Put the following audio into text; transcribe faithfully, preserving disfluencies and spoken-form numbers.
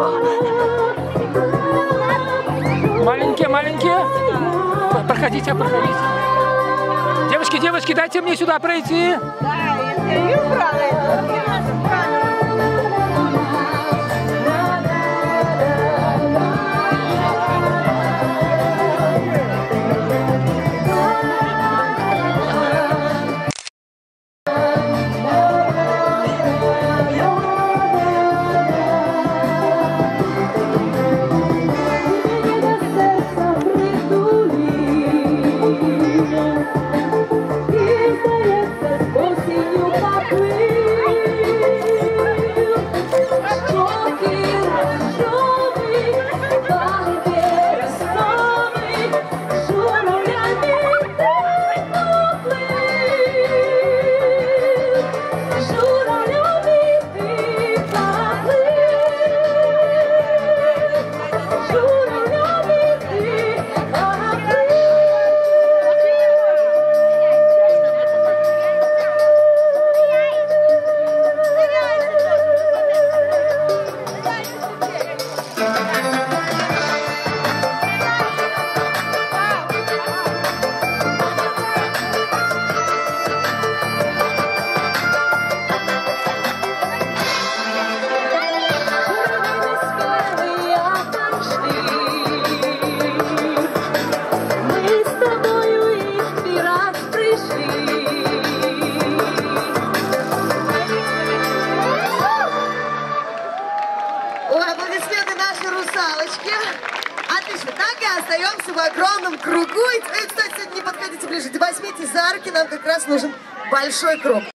Маленькие, маленькие. Проходите, проходите. Девочки, девочки, дайте мне сюда пройти. Да, интервью брали. Отлично, так и остаемся в огромном кругу. И, кстати, не подходите ближе, возьмите за руки, нам как раз нужен большой круг.